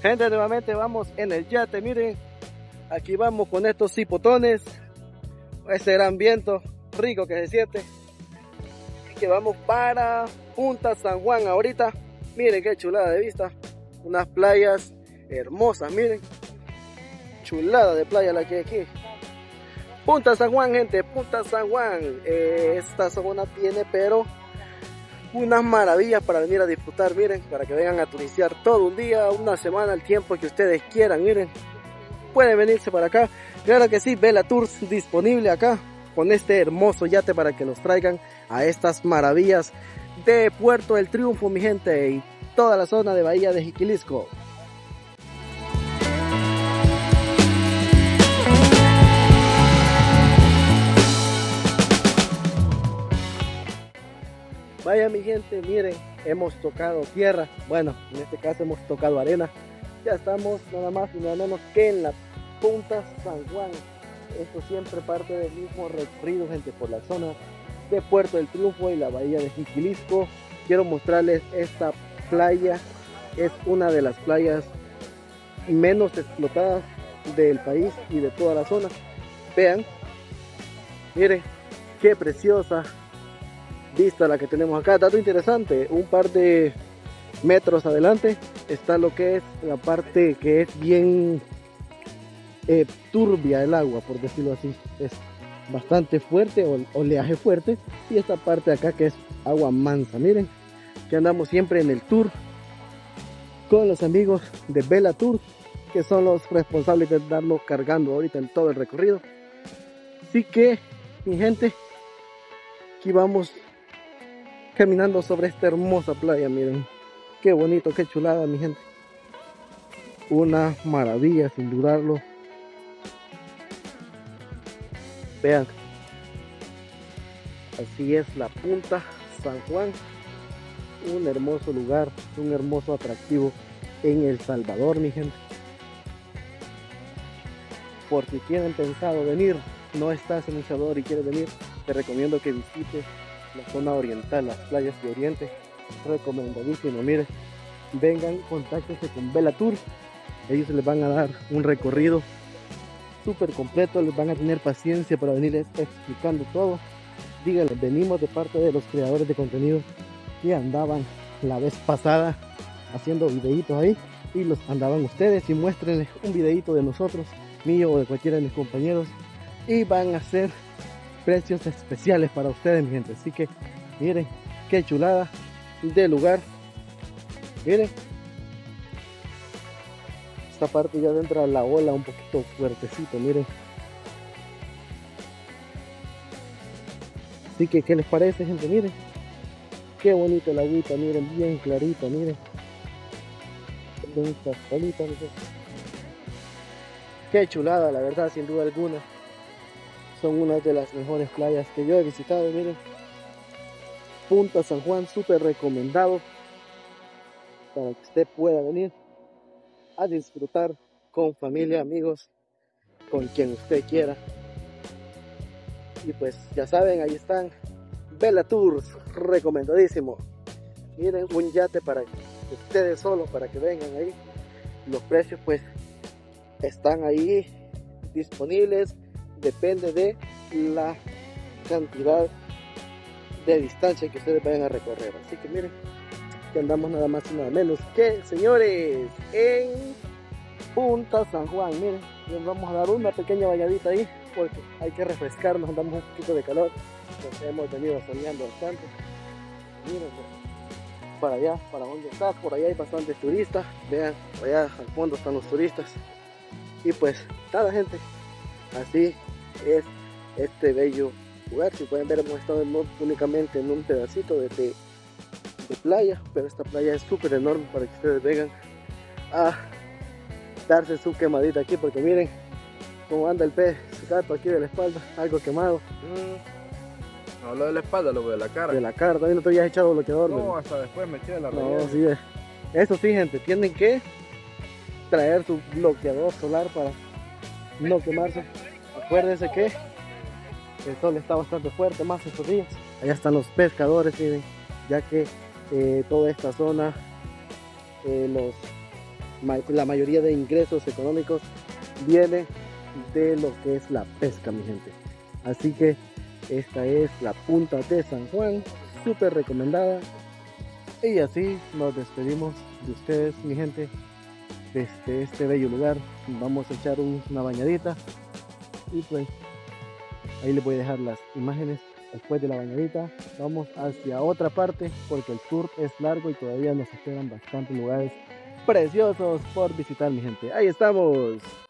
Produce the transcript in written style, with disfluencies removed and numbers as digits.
Gente, nuevamente vamos en el yate, miren, aquí vamos con estos cipotones, este gran viento rico que se siente, y que vamos para Punta San Juan ahorita. Miren qué chulada de vista, unas playas hermosas, miren, chulada de playa la que hay aquí. Punta San Juan, gente, Punta San Juan, esta zona tiene pero unas maravillas para venir a disfrutar, miren, para que vengan a turistear todo un día, una semana, el tiempo que ustedes quieran, miren, pueden venirse para acá. Claro que sí, Vela Tours disponible acá con este hermoso yate para que los traigan a estas maravillas de Puerto del Triunfo, mi gente, y toda la zona de Bahía de Jiquilisco. Vaya mi gente, miren, hemos tocado tierra, bueno, en este caso hemos tocado arena. Ya estamos nada más y nada menos que en la Punta San Juan. Esto siempre parte del mismo recorrido, gente, por la zona de Puerto del Triunfo y la Bahía de Jiquilisco. Quiero mostrarles esta playa, es una de las playas menos explotadas del país y de toda la zona. Vean, miren, qué preciosa vista la que tenemos acá. Dato interesante, un par de metros adelante está lo que es la parte que es bien turbia el agua, por decirlo así, es bastante fuerte, oleaje fuerte, y esta parte de acá que es agua mansa. Miren que andamos siempre en el tour con los amigos de Vela Tour, que son los responsables de darnos cargando ahorita en todo el recorrido. Así que mi gente, aquí vamos caminando sobre esta hermosa playa. Miren qué bonito, qué chulada, mi gente, una maravilla sin dudarlo. Vean, así es la Punta San Juan, un hermoso lugar, un hermoso atractivo en El Salvador, mi gente. Por si tienen pensado venir, no estás en El Salvador y quieres venir, te recomiendo que visites la zona oriental, las playas de Oriente, recomendadísimo. Miren, vengan, contáctense con Vela Tour, ellos les van a dar un recorrido súper completo, les van a tener paciencia para venirles explicando todo. Díganles, venimos de parte de los creadores de contenido que andaban la vez pasada haciendo videitos ahí, y los andaban ustedes, y muéstrenles un videito de nosotros, mío o de cualquiera de mis compañeros, y van a hacer precios especiales para ustedes, mi gente. Así que miren qué chulada de lugar. Miren, esta parte ya entra la ola un poquito fuertecito, miren. Así que ¿qué les parece, gente? Miren qué bonito el agüita, miren, bien clarita, miren, bien cascalita, miren. Qué chulada, la verdad, sin duda alguna. Son una de las mejores playas que yo he visitado, miren. Punta San Juan, súper recomendado para que usted pueda venir a disfrutar con familia, amigos, con quien usted quiera. Y pues ya saben, ahí están Vela Tours, recomendadísimo. Miren, un yate para ustedes solo, para que vengan ahí. Los precios pues están ahí disponibles, depende de la cantidad de distancia que ustedes vayan a recorrer. Así que miren, que andamos nada más y nada menos que, señores, en Punta San Juan. Miren, les vamos a dar una pequeña bañadita ahí porque hay que refrescarnos, andamos un poquito de calor, porque hemos venido soñando bastante. Miren, para allá, para donde está, por allá hay bastantes turistas. Vean, allá al fondo están los turistas. Y pues nada, gente, así es este bello lugar. Si pueden ver, hemos estado únicamente en un pedacito de playa, pero esta playa es súper enorme para que ustedes vengan a darse su quemadita aquí, porque miren cómo anda el pez gato aquí de la espalda, algo quemado. No hablo de la espalda, lo de la cara. De la cara, también no te habías echado bloqueador. No, ¿verdad? hasta después me eché la No, rellena. sí es. Eso sí, gente, tienen que traer su bloqueador solar para no quemarse. Acuérdense que el sol está bastante fuerte más estos días. Allá están los pescadores, miren, ya que toda esta zona, los la mayoría de ingresos económicos viene de lo que es la pesca, mi gente. Así que esta es la punta de San Juan, súper recomendada. Y así nos despedimos de ustedes, mi gente, desde este bello lugar. Vamos a echar una bañadita y pues ahí les voy a dejar las imágenes. Después de la bañadita vamos hacia otra parte porque el tour es largo y todavía nos esperan bastantes lugares preciosos por visitar, mi gente. Ahí estamos.